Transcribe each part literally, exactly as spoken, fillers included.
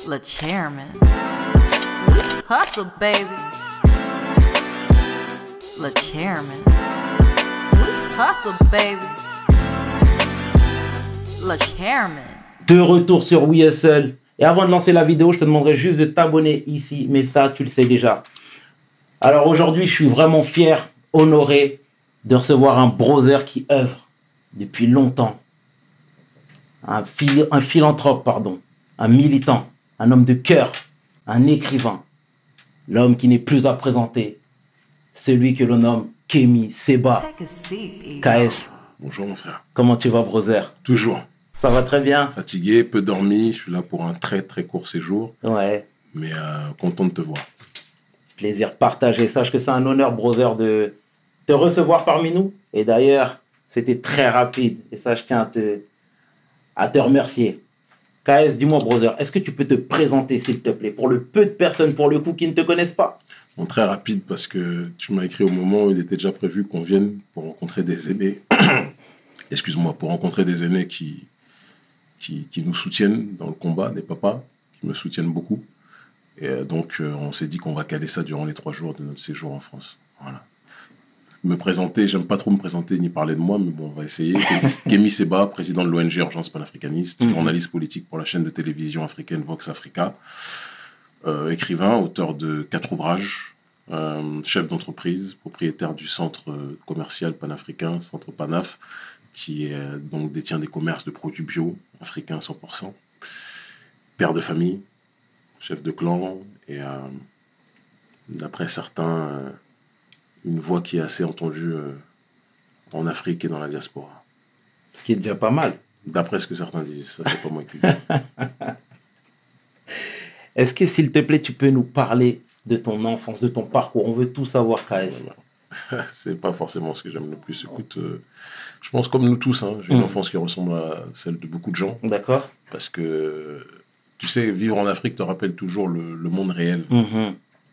Le chairman. Hustle, baby. Le chairman. Hustle, baby. Le chairman. De retour sur We Hustle. Et avant de lancer la vidéo, je te demanderai juste de t'abonner ici. Mais ça, tu le sais déjà. Alors aujourd'hui, je suis vraiment fier, honoré de recevoir un brother qui œuvre depuis longtemps. Un, phil un philanthrope, pardon. Un militant. Un homme de cœur. Un écrivain. L'homme qui n'est plus à présenter. Celui que l'on nomme Kémy Seba. K S. Bonjour mon frère. Comment tu vas, brother? Toujours. Ça va très bien. Fatigué, peu dormi. Je suis là pour un très très court séjour. Ouais. Mais euh, content de te voir. Plaisir partagé. Sache que c'est un honneur, brother, de te recevoir parmi nous. Et d'ailleurs, c'était très rapide. Et ça, je tiens à te, à te remercier. K S, dis-moi, brother, est-ce que tu peux te présenter, s'il te plaît, pour le peu de personnes, pour le coup, qui ne te connaissent pas? Bon, très rapide parce que tu m'as écrit au moment où il était déjà prévu qu'on vienne pour rencontrer des aînés. Excuse-moi, pour rencontrer des aînés qui, qui, qui nous soutiennent dans le combat, des papas qui me soutiennent beaucoup. Et euh, donc, euh, on s'est dit qu'on va caler ça durant les trois jours de notre séjour en France. Voilà. Me présenter, j'aime pas trop me présenter ni parler de moi, mais bon, on va essayer. Kémy Seba, président de l'O N G Urgence Panafricaniste, mm-hmm. journaliste politique pour la chaîne de télévision africaine Vox Africa, euh, écrivain, auteur de quatre ouvrages, euh, chef d'entreprise, propriétaire du centre commercial panafricain, Centre Panaf, qui est, euh, donc détient des commerces de produits bio, africains cent pour cent, père de famille, chef de clan, et euh, d'après certains... Euh, une voix qui est assez entendue euh, en Afrique et dans la diaspora. Ce qui est déjà pas mal. D'après ce que certains disent, ça c'est pas moi qui le dis. Est-ce que, s'il te plaît, tu peux nous parler de ton enfance, de ton parcours? On veut tout savoir, K S. C'est pas forcément ce que j'aime le plus. Écoute, euh, je pense comme nous tous, hein, j'ai une mmh. enfance qui ressemble à celle de beaucoup de gens. D'accord. Parce que, tu sais, vivre en Afrique te rappelle toujours le, le monde réel. Mmh.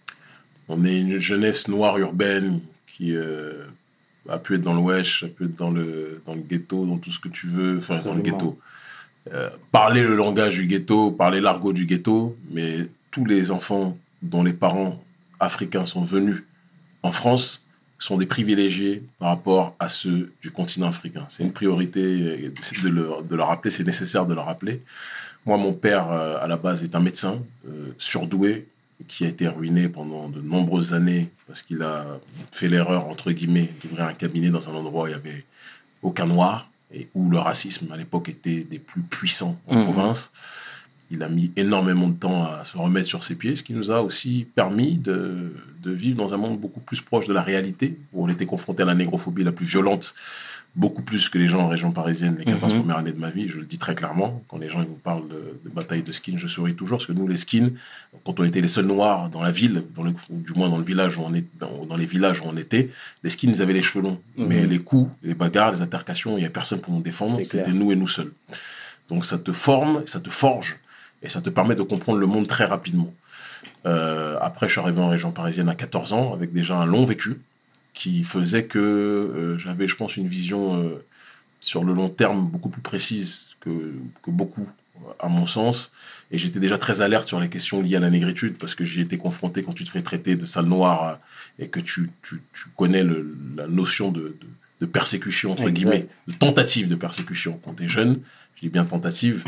On est une jeunesse noire urbaine qui euh, a pu être dans le wesh, a pu être dans le, dans le ghetto, dans tout ce que tu veux, enfin dans le ghetto. Euh, parler le langage du ghetto, parler l'argot du ghetto, mais tous les enfants dont les parents africains sont venus en France sont des privilégiés par rapport à ceux du continent africain. C'est une priorité de le, de le rappeler, c'est nécessaire de le rappeler. Moi, mon père, euh, à la base, est un médecin euh, surdoué, qui a été ruiné pendant de nombreuses années parce qu'il a fait l'erreur, entre guillemets, d'ouvrir un cabinet dans un endroit où il n'y avait aucun noir et où le racisme, à l'époque, était des plus puissants en mmh. province. Il a mis énormément de temps à se remettre sur ses pieds, ce qui nous a aussi permis de, de vivre dans un monde beaucoup plus proche de la réalité, où on était confronté à la négrophobie la plus violente, beaucoup plus que les gens en région parisienne les quatorze mmh. premières années de ma vie, je le dis très clairement. Quand les gens ils nous parlent de, de bataille de skins, je souris toujours, parce que nous, les skins, quand on était les seuls noirs dans la ville, dans le, ou du moins dans, le village où on est, dans, dans les villages où on était, les skins, ils avaient les cheveux longs. Mmh. Mais les coups, les bagarres, les altercations, il n'y avait personne pour nous défendre, c'était nous et nous seuls. Donc ça te forme, ça te forge, et ça te permet de comprendre le monde très rapidement. Euh, après, je suis arrivé en région parisienne à quatorze ans, avec déjà un long vécu, qui faisait que euh, j'avais, je pense, une vision euh, sur le long terme beaucoup plus précise que, que beaucoup, à mon sens. Et j'étais déjà très alerte sur les questions liées à la négritude, parce que j'y étais confronté quand tu te fais traiter de sale noir et que tu, tu, tu connais le, la notion de, de, de persécution, entre exact. guillemets, de tentative de persécution. Quand tu es jeune, je dis bien tentative,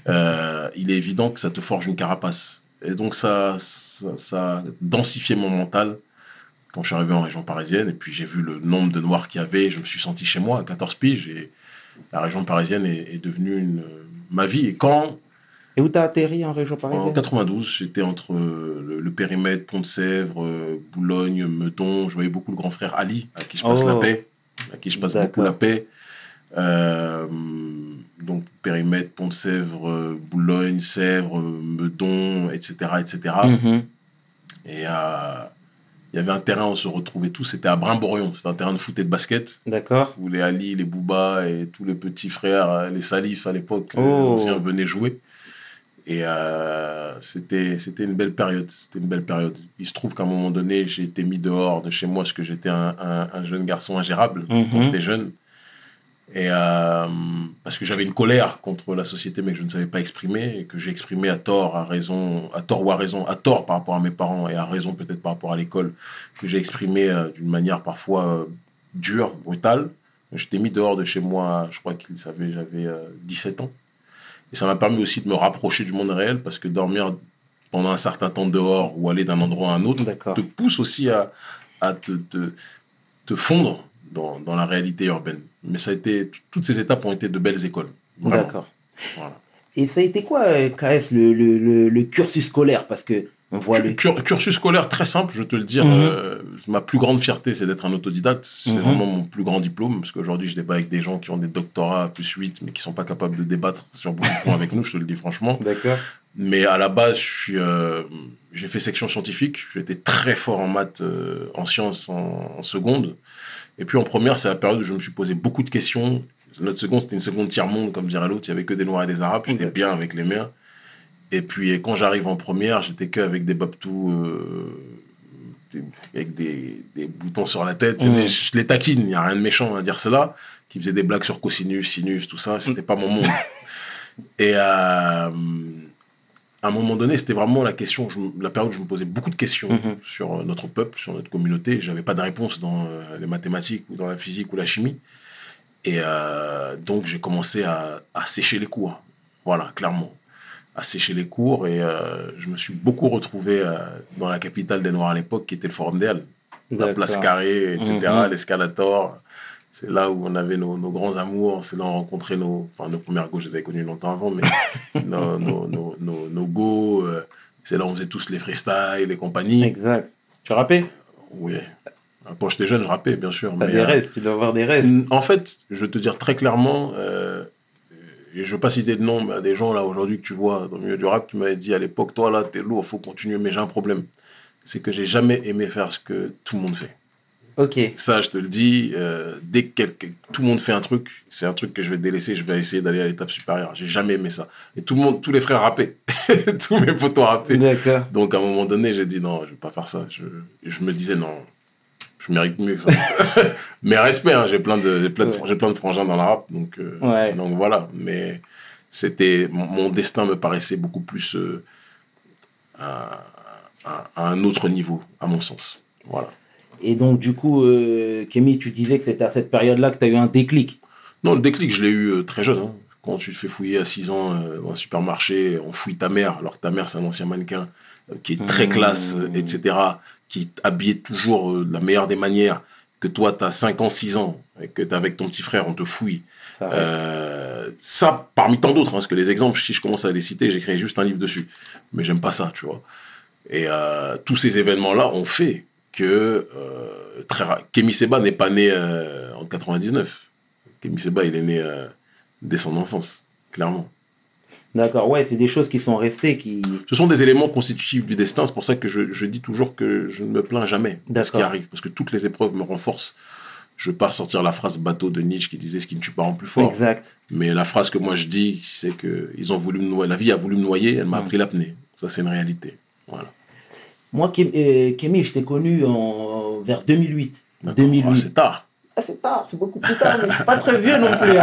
euh, il est évident que ça te forge une carapace. Et donc ça, ça, ça a densifié mon mental quand je suis arrivé en région parisienne, et puis j'ai vu le nombre de noirs qu'il y avait, je me suis senti chez moi à quatorze piges, et la région parisienne est, est devenue une, ma vie. Et quand... Et où tu as atterri en région parisienne? En quatre-vingt-douze, j'étais entre le, le périmètre, Pont-de-Sèvres, Boulogne, Meudon. Je voyais beaucoup le grand frère Ali, à qui je passe oh, la paix, à qui je passe beaucoup la paix. Euh, donc périmètre, Pont-de-Sèvres, Boulogne, Sèvres, Meudon, et cetera, et cetera. Mm-hmm. Et euh, il y avait un terrain où on se retrouvait tous, c'était à Brimborion, c'était un terrain de foot et de basket. D'accord. Où les Ali, les Bouba et tous les petits frères, les Salif à l'époque, oh. les anciens venaient jouer. Et euh, c'était, c'était une belle période, c'était une belle période. Il se trouve qu'à un moment donné, j'ai été mis dehors de chez moi parce que j'étais un, un, un jeune garçon ingérable mm-hmm. quand j'étais jeune. Et euh, parce que j'avais une colère contre la société, mais que je ne savais pas exprimer, et que j'ai exprimé à tort, à raison, à tort ou à raison, à tort par rapport à mes parents, et à raison peut-être par rapport à l'école, que j'ai exprimé euh, d'une manière parfois euh, dure, brutale. J'étais mis dehors de chez moi, je crois qu'il savait, j'avais euh, dix-sept ans. Et ça m'a permis aussi de me rapprocher du monde réel, parce que dormir pendant un certain temps dehors ou aller d'un endroit à un autre te pousse aussi à, à te, te, te fondre dans, dans la réalité urbaine. Mais ça a été, toutes ces étapes ont été de belles écoles. Vraiment. D'accord. Voilà. Et ça a été quoi, K S, le, le, le, le cursus scolaire? Parce que on voit le Cur, cursus scolaire très simple, je te le dire. Mm-hmm. Euh, ma plus grande fierté, c'est d'être un autodidacte. C'est Mm-hmm. vraiment mon plus grand diplôme, parce qu'aujourd'hui, je débat avec des gens qui ont des doctorats plus huit, mais qui sont pas capables de débattre sur beaucoup de points avec nous, je te le dis franchement. D'accord. Mais à la base, je suis, euh, j'ai fait section scientifique. J'étais très fort en maths, euh, en sciences, en, en seconde. Et puis en première, c'est la période où je me suis posé beaucoup de questions. Notre seconde, c'était une seconde tiers-monde, comme dirait l'autre. Il n'y avait que des Noirs et des Arabes. J'étais Okay. bien avec les miens. Et puis quand j'arrive en première, j'étais qu'avec des babtous, euh, des, avec des, des boutons sur la tête. Mmh. Mais je les taquine, il n'y a rien de méchant à dire cela. Qui faisaient des blagues sur cosinus, sinus, tout ça. C'était mmh. pas mon monde. Et euh, à un moment donné, c'était vraiment la question, je, la période où je me posais beaucoup de questions mmh. sur notre peuple, sur notre communauté. Je n'avais pas de réponse dans euh, les mathématiques ou dans la physique ou la chimie. Et euh, donc, j'ai commencé à, à sécher les cours. Voilà, clairement. À sécher les cours. Et euh, je me suis beaucoup retrouvé euh, dans la capitale des Noirs à l'époque, qui était le Forum des Halles. La place Carrée, et cetera, mmh. l'Escalator. C'est là où on avait nos, nos grands amours. C'est là où on rencontrait nos... Enfin, nos premières go, je les avais connues longtemps avant, mais nos, nos, nos, nos, nos go. Euh, c'est là où on faisait tous les freestyles, les compagnies. Exact. Tu rappais? Oui. Quand j'étais jeune, je rappais, bien sûr. T'as mais, des restes, euh, tu dois avoir des restes. En fait, je vais te dire très clairement, euh, et je ne veux pas citer de nom, mais des gens là aujourd'hui que tu vois dans le milieu du rap qui m'avaient dit à l'époque, toi là, t'es lourd, faut continuer, mais j'ai un problème. C'est que j'ai jamais aimé faire ce que tout le monde fait. Ok. Ça, je te le dis, euh, dès que quelque, tout le monde fait un truc, c'est un truc que je vais délaisser, je vais essayer d'aller à l'étape supérieure. J'ai jamais aimé ça. Et tout le monde, tous les frères rappaient. Tous mes potos rappaient. D'accord. Donc à un moment donné, j'ai dit non, je ne vais pas faire ça. Je, je me disais non. Je mérite mieux que ça. Mais respect, hein, j'ai plein de, j'ai plein de, ouais. j'ai plein de frangins dans la rap, donc, euh, ouais. donc voilà. Mais c'était, mon, mon destin me paraissait beaucoup plus euh, à, à, à un autre niveau, à mon sens. Voilà. Et donc, du coup, euh, Kémy, tu disais que c'était à cette période-là que tu as eu un déclic. Non, le déclic, je l'ai eu euh, très jeune. Hein. Quand tu te fais fouiller à six ans euh, dans un supermarché, on fouille ta mère, alors que ta mère, c'est un ancien mannequin euh, qui est très classe, mmh. euh, et cetera, qui t'habillait toujours euh, de la meilleure des manières, que toi, tu as cinq ans, six ans, et que tu es avec ton petit frère, on te fouille. Ça, euh, ça parmi tant d'autres, hein, parce que les exemples, si je commence à les citer, j'écris juste un livre dessus. Mais j'aime pas ça, tu vois. Et euh, tous ces événements-là ont fait que euh, très ra- Kémy Séba n'est pas né euh, en quatre-vingt-dix-neuf. Kémy Séba, il est né euh, dès son enfance, clairement. D'accord, ouais, c'est des choses qui sont restées, qui... Ce sont des éléments constitutifs du destin, c'est pour ça que je, je dis toujours que je ne me plains jamais de ce qui arrive, parce que toutes les épreuves me renforcent. Je ne veux pas sortir la phrase bateau de Nietzsche qui disait « ce qui ne tue pas rend plus fort ». Exact. Mais la phrase que moi je dis, c'est que ils ont voulu me noyer, la vie a voulu me noyer, elle m'a mmh. appris l'apnée. Ça, c'est une réalité. Voilà. Moi, Kémy, je t'ai connu en... vers deux mille huit. deux mille huit. Ah, c'est tard. Ah, c'est tard, c'est beaucoup plus tard, mais je ne suis pas très vieux non plus.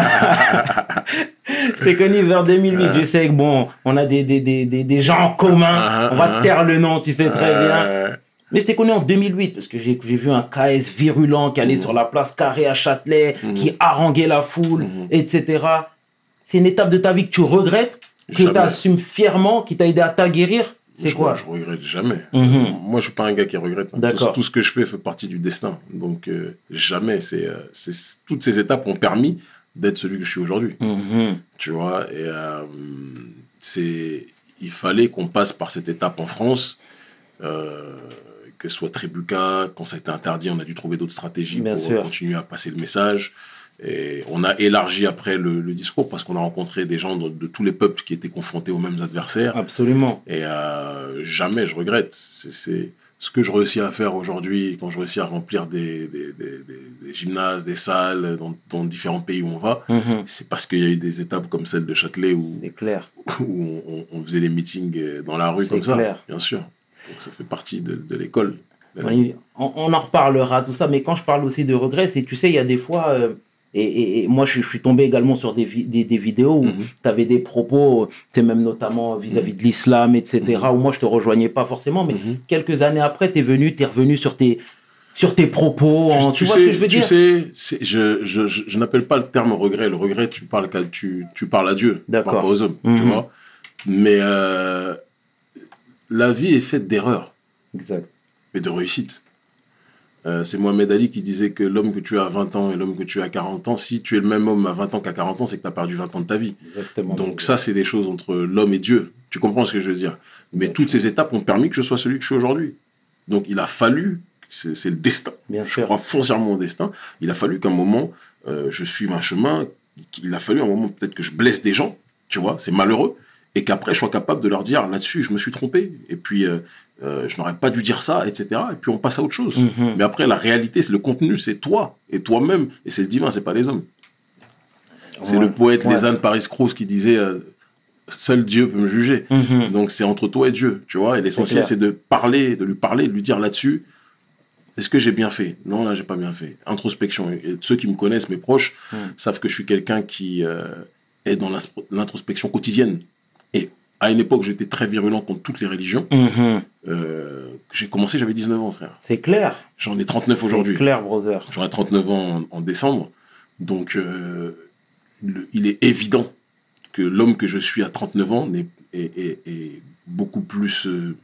Je t'ai connu vers deux mille huit. Je sais que, bon, on a des, des, des, des gens en commun. On va taire le nom, tu sais très bien. Mais je t'ai connu en deux mille huit parce que j'ai, j'ai vu un K S virulent qui allait mmh. sur la place Carrée à Châtelet, mmh. qui haranguait la foule, mmh. et cetera. C'est une étape de ta vie que tu regrettes, que tu assumes fièrement, qui t'a aidé à t'aguerrir. C'est je, quoi? Je regrette jamais. Mmh. Moi, je suis pas un gars qui regrette. Hein. Tout, tout ce que je fais fait partie du destin. Donc, euh, jamais. C'est, euh, c'est, toutes ces étapes ont permis d'être celui que je suis aujourd'hui. Mmh. Tu vois, et euh, c'est, il fallait qu'on passe par cette étape en France, euh, que ce soit Tribuca, quand ça a été interdit, on a dû trouver d'autres stratégies Bien pour sûr. continuer à passer le message. Et on a élargi après le, le discours parce qu'on a rencontré des gens de, de tous les peuples qui étaient confrontés aux mêmes adversaires. Absolument. Et euh, jamais je regrette. C'est, c'est ce que je réussis à faire aujourd'hui, quand je réussis à remplir des, des, des, des, des gymnases, des salles dans, dans différents pays où on va. Mm-hmm. C'est parce qu'il y a eu des étapes comme celle de Châtelet où, c'est clair. où on, on faisait des meetings dans la rue c'est comme clair. ça, bien sûr. Donc ça fait partie de, de l'école. Oui, on, on en reparlera, tout ça, mais quand je parle aussi de regret, c'est, tu sais, il y a des fois, euh, Et, et, et moi, je, je suis tombé également sur des, vi- des, des vidéos où Mhm. tu avais des propos, tu sais, même notamment vis-à-vis de l'islam, et cetera, où moi, je te rejoignais pas forcément, mais Mhm. quelques années après, tu es venu, tu es revenu sur tes, sur tes propos. Tu, en- tu tu vois sais, ce que je veux tu dire? sais, c'est- je, je, je, je n'appelle pas le terme regret. Le regret, tu parles, qu'à- tu, tu parles à Dieu, tu parles D'accord. pas aux hommes, Mhm. tu vois. Mais euh, la vie est faite d'erreurs Exact. et de réussites. Euh, c'est Mohamed Ali qui disait que l'homme que tu as à vingt ans et l'homme que tu as à quarante ans, si tu es le même homme à vingt ans qu'à quarante ans, c'est que tu as perdu vingt ans de ta vie. Exactement. Donc ça, c'est des choses entre l'homme et Dieu. Tu comprends ce que je veux dire? Mais toutes ces étapes ont permis que je sois celui que je suis aujourd'hui. Donc il a fallu, c'est c'est le destin. Bien Je sûr. crois foncièrement au destin. Il a fallu qu'à un moment, euh, je suive un chemin. Il a fallu à un moment peut-être que je blesse des gens, tu vois, c'est malheureux. Et qu'après, je sois capable de leur dire, là-dessus, je me suis trompé. Et puis, euh, euh, je n'aurais pas dû dire ça, et cetera. Et puis, on passe à autre chose. Mhm. Mais après, la réalité, c'est le contenu, c'est toi et toi-même. Et c'est le divin, c'est pas les hommes. C'est Ouais. le poète Ouais. Lézanne Paris-Crous qui disait euh, seul Dieu peut me juger. Mhm. Donc, c'est entre toi et Dieu, tu vois. Et l'essentiel, clair. c'est de parler, de lui parler, de lui dire là-dessus, est-ce que j'ai bien fait? Non, là, j'ai pas bien fait. Introspection. Et ceux qui me connaissent, mes proches, Mhm. savent que je suis quelqu'un qui euh, est dans l'ins- l'introspection quotidienne. Et à une époque, j'étais très virulent contre toutes les religions. Mhm. Euh, j'ai commencé, j'avais dix-neuf ans, frère. C'est clair. J'en ai trente-neuf C'est aujourd'hui. clair, brother. J'aurai trente-neuf ans en, en décembre. Donc, euh, le- il est évident que l'homme que je suis à trente-neuf ans est, est- est- est beaucoup plus euh,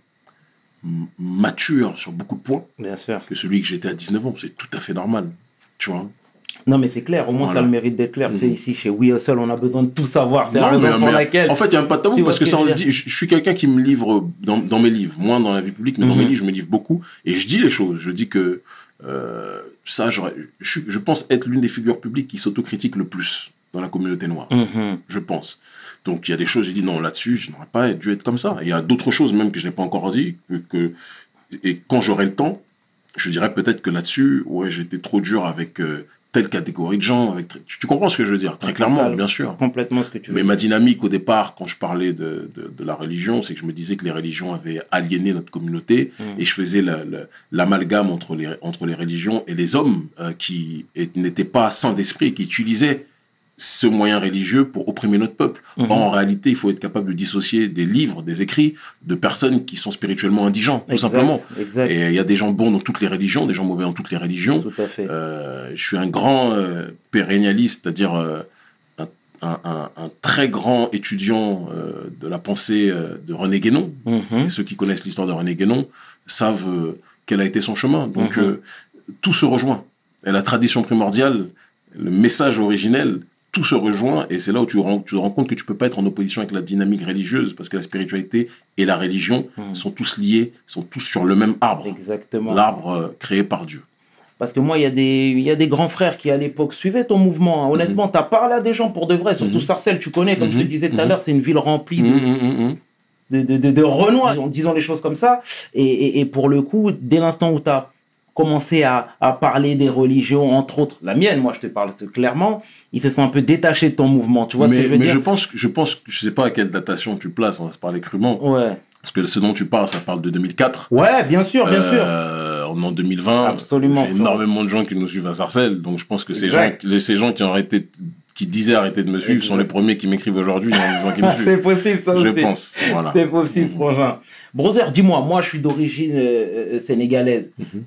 m- mature sur beaucoup de points Bien sûr. que celui que j'étais à dix-neuf ans. C'est tout à fait normal. Tu vois? Non, mais c'est clair. Au moins, Voilà. ça a le mérite d'être clair. Tu sais, Mhm. ici, chez We Hustle, on a besoin de tout savoir. C'est la Non, raison mais- pour mais- laquelle. En fait, il n'y a même pas de tabou Tu vois parce ce que que ça, je on veux le dire. dit. Je, je suis quelqu'un qui me livre dans, dans mes livres, moins dans la vie publique, mais dans Mhm. mes livres, je me livre beaucoup. Et je dis les choses. Je dis que euh, ça, j'aurais- je, suis- je pense être l'une des figures publiques qui s'autocritique le plus dans la communauté noire. Mhm. Je pense. Donc, il y a des choses, j'ai dit non, là-dessus, je n'aurais pas dû être comme ça. Et il y a d'autres choses même que je n'ai pas encore dit. Que, que- et quand j'aurai le temps, je dirais peut-être que là-dessus, ouais, j'étais trop dur avec euh, telle catégorie de gens. Avec, tu, tu comprends ce que je veux dire? Très clairement, Total. bien sûr. Complètement ce que tu veux Mais dire. ma dynamique au départ, quand je parlais de, de, de la religion, c'est que je me disais que les religions avaient aliéné notre communauté Mm. et je faisais la- la- l'amalgame entre les, entre les religions et les hommes euh, qui est- n'étaient pas sains d'esprit et qui utilisaient ce moyen religieux pour opprimer notre peuple. Mhm. Or, en réalité, il faut être capable de dissocier des livres, des écrits de personnes qui sont spirituellement indigents, tout Exact, simplement. Exact. Et il y a des gens bons dans toutes les religions, des gens mauvais dans toutes les religions. Tout à fait. Euh, je suis un grand euh, pérennialiste, c'est-à-dire euh, un, un- un- un très grand étudiant euh, de la pensée euh, de René Guénon. Mhm. Et ceux qui connaissent l'histoire de René Guénon savent euh, quel a été son chemin. Donc Mhm. euh, tout se rejoint. Et la tradition primordiale, le message originel, tout se rejoint. Et c'est là où tu, rends- tu te rends compte que tu peux pas être en opposition avec la dynamique religieuse parce que la spiritualité et la religion Mhm. sont tous liés, sont tous sur le même arbre. Exactement. L'arbre euh, créé par Dieu. Parce que moi, il y, a des- il y a des grands frères qui, à l'époque, suivaient ton mouvement. hein. Honnêtement, tu as parlé à des gens pour de vrai. Surtout Mhm. Sarcelles, tu connais, comme je te Mhm. disais tout à Mhm. l'heure, c'est une ville remplie de, Hum, hum, hum, hum. de, de, de, de Renoir, en disant les choses comme ça. Et, et, et pour le coup, dès l'instant où tu as commencé à, à parler des religions, entre autres la mienne, moi je te parle clairement, ils se sont un peu détachés de ton mouvement. Tu vois mais ce que je veux mais dire je pense, que- je pense, que- je sais pas à quelle datation tu places, on va se parler crûment. Ouais. Parce que ce dont tu parles, ça parle de deux mille quatre. Ouais, bien sûr, bien sûr. Euh, on est en deux mille vingt. Absolument, Il y a frère. énormément de gens qui nous suivent à Sarcelles. Donc je pense que ces gens, Exact. les- ces gens qui ont arrêté, qui disaient arrêter de me suivre, Exact. sont les premiers qui m'écrivent aujourd'hui en disant qu'ils me C'est suivent. possible, ça Je aussi. pense. Voilà. C'est possible, Mhm. frangin. Brother, dis-moi, moi je suis d'origine euh, euh, sénégalaise. Mhm.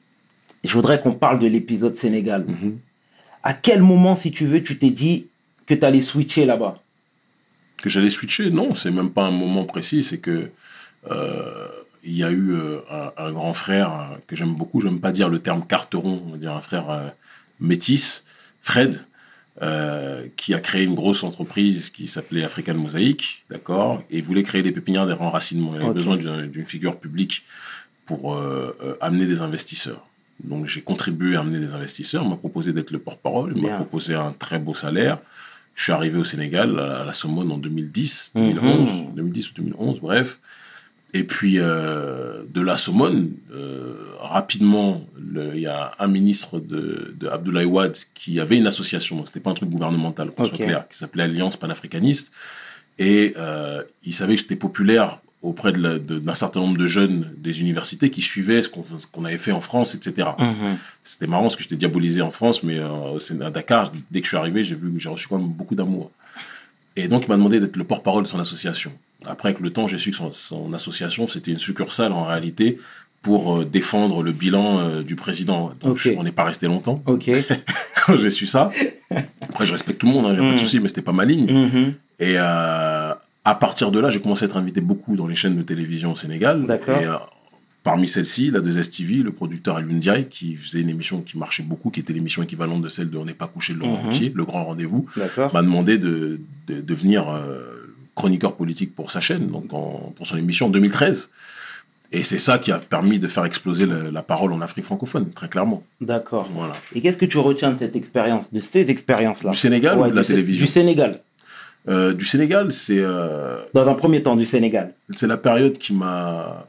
Je voudrais qu'on parle de l'épisode Sénégal. Mhm. À quel moment, si tu veux, tu t'es dit que tu allais switcher là-bas? Que j'allais switcher, non, c'est même pas un moment précis, c'est que euh, il y a eu euh, un, un grand frère euh, que j'aime beaucoup, j'aime pas dire le terme carteron, on va dire un frère euh, métis, Fred, euh, qui a créé une grosse entreprise qui s'appelait African Mosaic, d'accord, et il voulait créer des pépinières des renracinements. Il avait Ok. besoin d'une d'une figure publique pour euh, euh, amener des investisseurs. Donc j'ai contribué à amener des investisseurs, on m'a proposé d'être le porte-parole, il m'a Bien. proposé un très beau salaire. Je suis arrivé au Sénégal, à la Somone, en deux mille dix, Mhm. deux mille onze, deux mille dix ou deux mille onze, bref. Et puis, euh, de la Somone, euh, rapidement, le- il y a un ministre de, de Abdoulaye Wade qui avait une association, c'était pas un truc gouvernemental, qu'on soit Ok. clair, qui s'appelait Alliance panafricaniste. Et euh, il savait que j'étais populaire auprès de la, de, d'un certain nombre de jeunes des universités qui suivaient ce qu'on, ce qu'on avait fait en France, et cetera. Mm-hmm. C'était marrant parce que j'étais diabolisé en France, mais euh, c'est à Dakar, dès que je suis arrivé, j'ai vu, j'ai reçu quand même beaucoup d'amour. Et donc, il m'a demandé d'être le porte-parole de son association. Après, avec le temps, j'ai su que son, son association, c'était une succursale en réalité pour euh, défendre le bilan euh, du président. Donc, okay. je, on n'est pas resté longtemps. Okay. Quand j'ai su ça. Après, je respecte tout le monde, hein, j'ai mmh. pas de souci, mais c'était pas ma ligne. Mmh. Et euh, à partir de là, j'ai commencé à être invité beaucoup dans les chaînes de télévision au Sénégal. D'accord. Et euh, parmi celles-ci, la deux S T V, le producteur Alioune Ndiaye, qui faisait une émission qui marchait beaucoup, qui était l'émission équivalente de celle de On n'est pas couché de Laurent mmh. Ruquier, Le Grand Rendez-vous, D'accord. m'a demandé de, de, de devenir euh, chroniqueur politique pour sa chaîne, donc en, pour son émission en deux mille treize. Et c'est ça qui a permis de faire exploser la, la parole en Afrique francophone, très clairement. D'accord. Voilà. Et qu'est-ce que tu retiens de cette expérience, de ces expériences-là? Du Sénégal ouais, ou de la du télévision? Du Sénégal. Euh, du Sénégal, c'est... Euh, Dans un premier temps, du Sénégal. C'est la période qui m'a,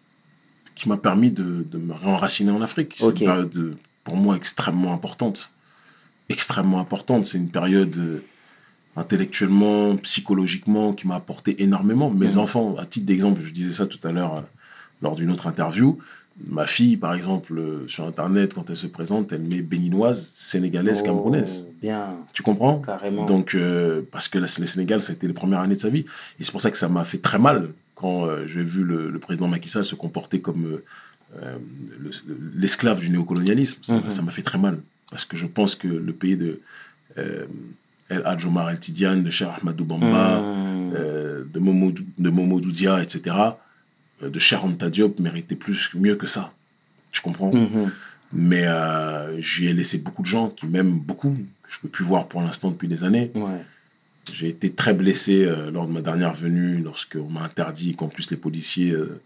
qui m'a permis de, de me réenraciner en Afrique. C'est okay. une période, de, pour moi, extrêmement importante. Extrêmement importante. C'est une période... Euh, intellectuellement, psychologiquement, qui m'a apporté énormément. Mes mmh. enfants, à titre d'exemple, je disais ça tout à l'heure euh, lors d'une autre interview, ma fille, par exemple, euh, sur Internet, quand elle se présente, elle met béninoise, sénégalaise, oh, camerounaise. Bien. Tu comprends? Carrément. Donc, euh, parce que la, le Sénégal, ça a été les premières années de sa vie. Et c'est pour ça que ça m'a fait très mal quand euh, j'ai vu le, le président Macky Sall se comporter comme euh, euh, le, l'esclave du néocolonialisme. Ça, mmh. ça m'a fait très mal. Parce que je pense que le pays de... Euh, El Hadj Omar El Tidiane, de Cheikh Ahmadou Bamba, mmh. euh, de Momodou, de Momodou Dia, et cetera, euh, de Cheikh Anta Diop méritait plus, mieux que ça. Tu comprends? mmh. Mais euh, j'y ai laissé beaucoup de gens qui m'aiment beaucoup, que je ne peux plus voir pour l'instant depuis des années. Ouais. J'ai été très blessé euh, lors de ma dernière venue, lorsqu'on m'a interdit, qu'en plus les policiers euh,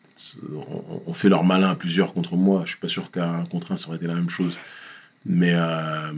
ont, ont fait leur malin à plusieurs contre moi. Je ne suis pas sûr qu'à un contre un, ça aurait été la même chose. Mais... Euh,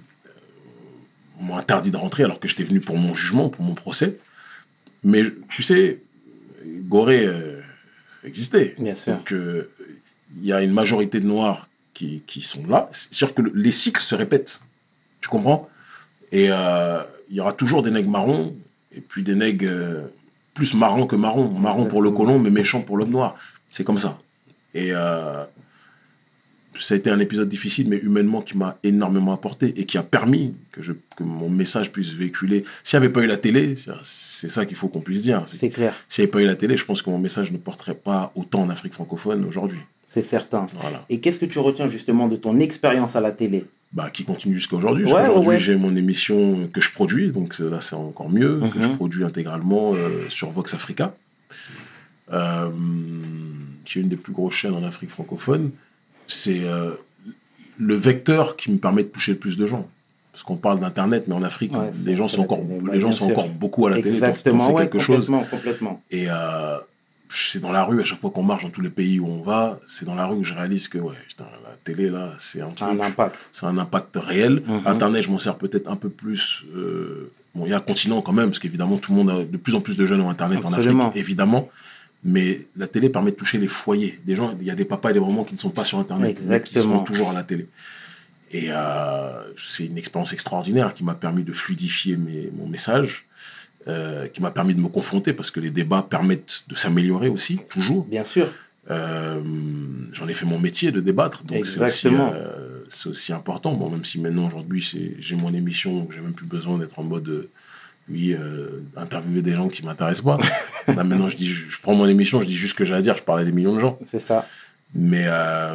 m'ont interdit de rentrer alors que j'étais venu pour mon jugement, pour mon procès. Mais tu sais, Gorée euh, existait. Bien sûr. Donc, il euh, y a une majorité de Noirs qui, qui sont là. C'est sûr que le, les cycles se répètent. Tu comprends? Et il euh, y aura toujours des nègres marrons, et puis des nègres euh, plus marrons que marrons. Marrons pour le colon, mais méchants pour l'homme noir. C'est comme ça. Et... Euh, ça a été un épisode difficile, mais humainement qui m'a énormément apporté et qui a permis que, je, que mon message puisse véhiculer. S'il n'y avait pas eu la télé, c'est ça qu'il faut qu'on puisse dire. C'est, c'est clair. S'il n'y avait pas eu la télé, je pense que mon message ne porterait pas autant en Afrique francophone aujourd'hui. C'est certain. Voilà. Et qu'est-ce que tu retiens justement de ton expérience à la télé? Bah, qui continue jusqu'à aujourd'hui. Ouais, aujourd'hui, ouais. j'ai mon émission que je produis, donc là, c'est encore mieux, mm-hmm. que je produis intégralement euh, sur Vox Africa, euh, qui est une des plus grosses chaînes en Afrique francophone. C'est euh, le vecteur qui me permet de toucher le plus de gens. Parce qu'on parle d'Internet, mais en Afrique, ouais, les gens, sont encore, les gens sont encore beaucoup à la télé. Exactement, c'est ouais, quelque complètement, chose. complètement. Et euh, c'est dans la rue, à chaque fois qu'on marche dans tous les pays où on va, c'est dans la rue que je réalise que ouais, putain, la télé, là, c'est un c'est truc. Un impact. C'est un impact réel. Mm-hmm. Internet, je m'en sers peut-être un peu plus... Euh, bon, il y a un continent quand même, parce qu'évidemment, tout le monde a, de plus en plus de jeunes ont Internet Absolument. En Afrique, évidemment. Mais la télé permet de toucher les foyers. Des gens, il y a des papas et des mamans qui ne sont pas sur Internet, mais qui sont toujours à la télé. Et euh, c'est une expérience extraordinaire qui m'a permis de fluidifier mes, mon message, euh, qui m'a permis de me confronter, parce que les débats permettent de s'améliorer aussi, toujours. Bien sûr. Euh, j'en ai fait mon métier de débattre, donc c'est aussi, euh, c'est aussi important. Bon, même si maintenant, aujourd'hui, c'est, j'ai mon émission, j'ai même plus besoin d'être en mode... Euh, oui, euh, interviewer des gens qui ne m'intéressent pas. Là, maintenant, je, dis, je, je prends mon émission, je dis juste ce que j'ai à dire, je parle à des millions de gens. C'est ça. Mais euh,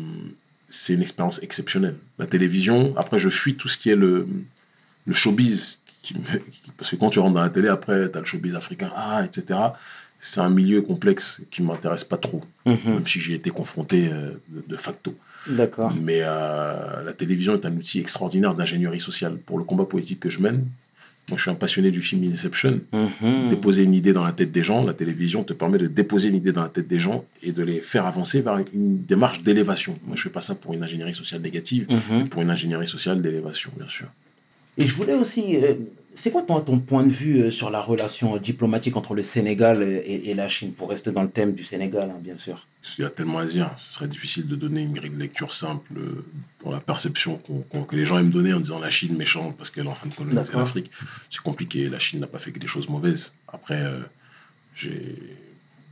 c'est une expérience exceptionnelle. La télévision, après, je fuis tout ce qui est le, le showbiz. Qui me, qui, parce que quand tu rentres dans la télé, après, tu as le showbiz africain, ah, et cetera. C'est un milieu complexe qui ne m'intéresse pas trop, mm-hmm. même si j'y ai été confronté euh, de, de facto. D'accord. Mais euh, la télévision est un outil extraordinaire d'ingénierie sociale pour le combat politique que je mène. Moi, je suis un passionné du film Inception. Mm-hmm. Déposer une idée dans la tête des gens, la télévision te permet de déposer une idée dans la tête des gens et de les faire avancer vers une démarche d'élévation. Moi, je ne fais pas ça pour une ingénierie sociale négative, mm-hmm. mais pour une ingénierie sociale d'élévation, bien sûr. Et je voulais aussi... Euh, c'est quoi ton, ton point de vue euh, sur la relation diplomatique entre le Sénégal et, et la Chine, pour rester dans le thème du Sénégal, hein, bien sûr? Il y a tellement à dire. Ce serait difficile de donner une grille de lecture simple euh, dans la perception qu'on, qu'on, que les gens aiment donner en disant la Chine méchante parce qu'elle est en train de coloniser l'Afrique. C'est compliqué. La Chine n'a pas fait que des choses mauvaises. Après, euh, j'ai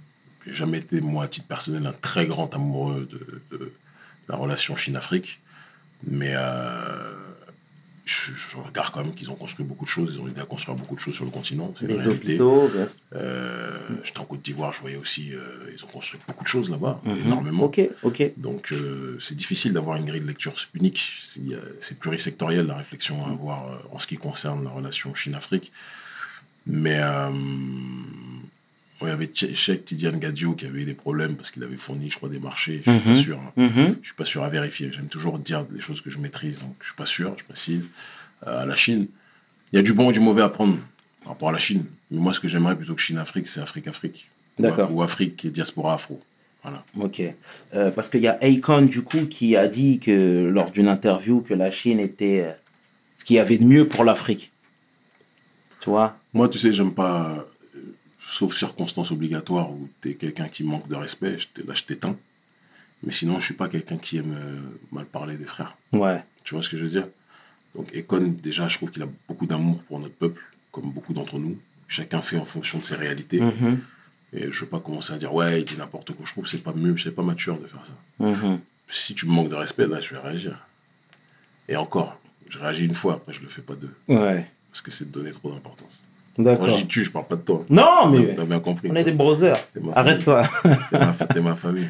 j'ai jamais été, moi, à titre personnel, un très grand amoureux de, de la relation Chine-Afrique. Mais euh, je, je regarde quand même qu'ils ont construit beaucoup de choses. Ils ont aidé à construire beaucoup de choses sur le continent. C'est les hôpitaux, bien sûr. Euh, J'étais en Côte d'Ivoire, je voyais aussi, euh, ils ont construit beaucoup de choses là-bas, Mm-hmm. énormément. Ok, ok. Donc, euh, c'est difficile d'avoir une grille de lecture unique. C'est plurisectoriel, la réflexion à avoir euh, en ce qui concerne la relation Chine-Afrique. Mais euh, il y avait Cheikh Tidiane Gadio qui avait eu des problèmes parce qu'il avait fourni, je crois, des marchés. Je ne suis Mm-hmm. pas sûr. Hein. Mm-hmm. Je suis pas sûr à vérifier. J'aime toujours dire des choses que je maîtrise, donc je suis pas sûr, je précise. Euh, à la Chine, il y a du bon et du mauvais à prendre par rapport à la Chine. Mais moi, ce que j'aimerais plutôt que Chine-Afrique, c'est Afrique-Afrique. D'accord. Ou Afrique et diaspora afro. Voilà. Ok. Euh, parce qu'il y a Akon, du coup, qui a dit que lors d'une interview que la Chine était euh, ce qu'il y avait de mieux pour l'Afrique. Tu vois? Moi, tu sais, j'aime pas, euh, sauf circonstances obligatoires où tu es quelqu'un qui manque de respect, je là, je t'éteins. Mais sinon, je suis pas quelqu'un qui aime euh, mal parler des frères. Ouais. Tu vois ce que je veux dire? Donc, Akon, déjà, je trouve qu'il a beaucoup d'amour pour notre peuple, comme beaucoup d'entre nous. Chacun fait en fonction de ses réalités. Mm-hmm. Et je veux pas commencer à dire, ouais, il dit n'importe quoi. Je trouve que c'est pas mieux, c'est pas mature de faire ça. Mm-hmm. Si tu me manques de respect, là, je vais réagir. Et encore, je réagis une fois, après, je le fais pas deux. Ouais. Parce que c'est de donner trop d'importance. D'accord. Quand je dis tu, je parle pas de toi. Non, mais T'as bien compris. on est des brothers. T'es ma Arrête-toi. T'es ma, t'es ma famille.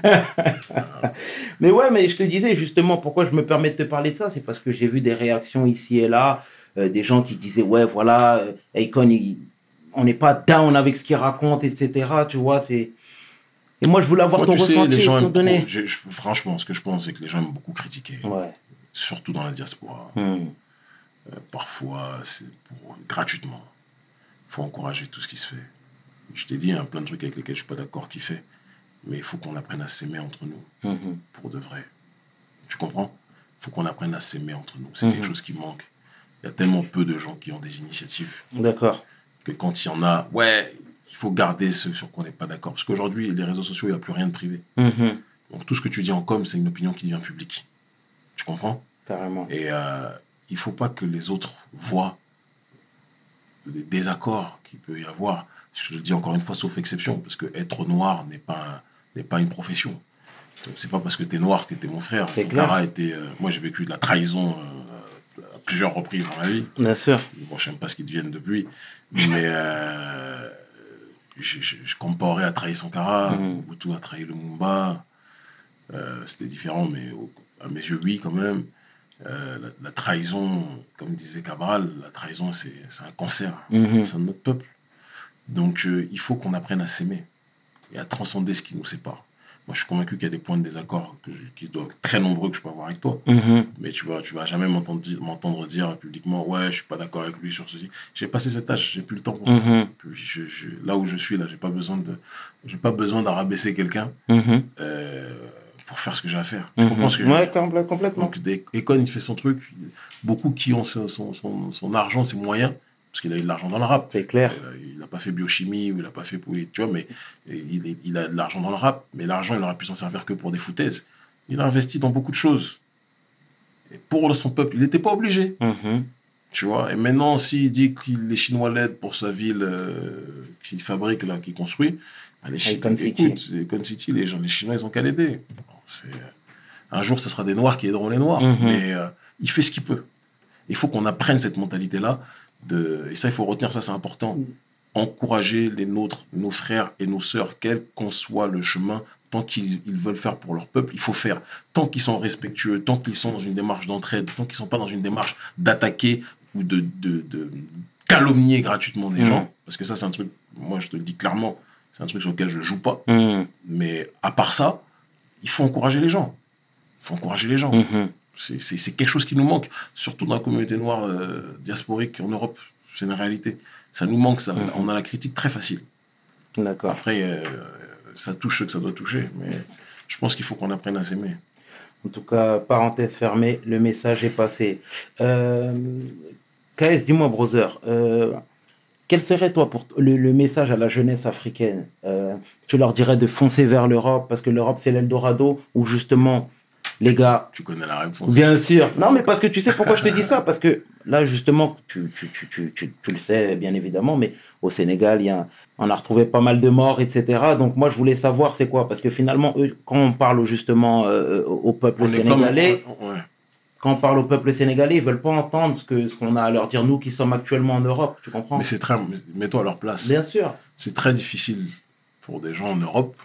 Mais ouais, mais je te disais justement pourquoi je me permets de te parler de ça, c'est parce que j'ai vu des réactions ici et là, euh, des gens qui disaient ouais voilà, euh, Akon, il- on n'est pas down avec ce qu'il raconte, et cetera. Tu vois, c'est... Et moi je voulais avoir Moi, ton tu sais, ressenti, les gens ton aiment donné. trop- je- je- franchement, ce que je pense, c'est que les gens aiment beaucoup critiquer. Ouais. Surtout dans la diaspora. Hmm. Euh, parfois, c'est pour gratuitement. Il faut encourager tout ce qui se fait. Je t'ai dit, il y a plein de trucs avec lesquels je ne suis pas d'accord qu'il fait. Mais il faut qu'on apprenne à s'aimer entre nous, Mhm. pour de vrai. Tu comprends? Il faut qu'on apprenne à s'aimer entre nous. C'est Mhm. quelque chose qui manque. Il y a tellement peu de gens qui ont des initiatives D'accord. que quand il y en a, ouais, il faut garder ce sur quoi on n'est pas d'accord. Parce qu'aujourd'hui, les réseaux sociaux, il n'y a plus rien de privé. Mhm. Donc tout ce que tu dis en com, c'est une opinion qui devient publique. Tu comprends? Carrément. Et euh, il ne faut pas que les autres voient les désaccords qu'il peut y avoir. Je le dis encore une fois, sauf exception, parce que être noir n'est pas, n'est pas une profession. C'est pas parce que tu es noir que tu es mon frère. C'est Sankara était, euh, moi, j'ai vécu de la trahison euh, à plusieurs reprises dans ma vie. Bien sûr. Bon, je n'aime pas ce qu'ils deviennent depuis. Mais euh, je, je, je comparais à trahir Sankara, Mhm. Mobutu a trahi le Mumba. Euh, C'était différent, mais au- à mes yeux, oui, quand même. Euh, la, la trahison, comme disait Cabral, la trahison, c'est c'est un cancer. Mhm. C'est notre peuple. Donc, euh, il faut qu'on apprenne à s'aimer et à transcender ce qui nous sépare. Moi, je suis convaincu qu'il y a des points de désaccord que je- qui doivent être très nombreux que je peux avoir avec toi. Mhm. Mais tu vois, tu vas jamais m'entendre dire, m'entendre dire publiquement, ouais, je suis pas d'accord avec lui sur ceci. J'ai passé cet âge, j'ai plus le temps pour ça. Mhm. Puis je, je- là où je suis, là, j'ai pas besoin de, j'ai pas besoin d'arabaisser quelqu'un Mhm. euh, pour faire ce que j'ai à faire. Tu Mhm. comprends ce que je veux Ouais, dire? compl- complètement. Donc, des- Akon, il fait son truc. Beaucoup qui ont son, son, son, son argent, ses moyens, parce qu'il a eu de l'argent dans le rap. C'est clair. Euh, Il n'a pas fait biochimie ou il n'a pas fait. Oui, tu vois, mais il, est- il a de l'argent dans le rap. Mais l'argent, il aurait pu s'en servir que pour des foutaises. Il a investi dans beaucoup de choses. Et pour son peuple, il n'était pas obligé. Mhm. Tu vois. Et maintenant, s'il dit que les Chinois l'aident pour sa ville euh, qu'il fabrique, là, qu'il construit, bah, les Chinois, Icon City. écoute, c'est Icon City, les, gens, les Chinois, ils ont qu'à l'aider. Bon, c'est- un jour, ce sera des Noirs qui aideront les Noirs. Mhm. Mais euh, il fait ce qu'il peut. Il faut qu'on apprenne cette mentalité-là. De... Et ça, il faut retenir ça, c'est important. Encourager les nôtres, nos frères et nos sœurs, quel qu'en soit le chemin, tant qu'ils ils veulent faire pour leur peuple, il faut faire. Tant qu'ils sont respectueux, tant qu'ils sont dans une démarche d'entraide, tant qu'ils ne sont pas dans une démarche d'attaquer ou de, de, de calomnier gratuitement des Mhm. gens, parce que ça, c'est un truc, moi, je te le dis clairement, c'est un truc sur lequel je ne joue pas. Mhm. Mais à part ça, il faut encourager les gens. Il faut encourager les gens. Mhm. C'est- C'est c'est quelque chose qui nous manque, surtout dans la communauté noire euh, diasporique en Europe. C'est une réalité. Ça nous manque, ça. Mhm. On a la critique très facile. D'accord. Après, euh, ça touche ce que ça doit toucher, mais je pense qu'il faut qu'on apprenne à s'aimer. En tout cas, parenthèse fermée, le message est passé. Euh, K S, dis-moi, brother, euh, quel serait, toi, pour t- le, le message à la jeunesse africaine? Euh, Tu leur dirais de foncer vers l'Europe parce que l'Europe, c'est l'Eldorado, ou justement, Les gars, Tu connais la réponse. bien sûr. Non, mais parce que tu sais pourquoi je te dis ça? Parce que là, justement, tu, tu, tu, tu, tu, tu le sais, bien évidemment, mais au Sénégal, il y a, on a retrouvé pas mal de morts, et cetera. Donc, moi, je voulais savoir c'est quoi. Parce que finalement, eux, quand on parle justement euh, au peuple On est sénégalais, comme- ouais. quand on parle au peuple sénégalais, ils veulent pas entendre ce que ce qu'on a à leur dire, nous qui sommes actuellement en Europe. Tu comprends? Mais c'est très. Mets-toi à leur place. Bien sûr. C'est très difficile pour des gens en Europe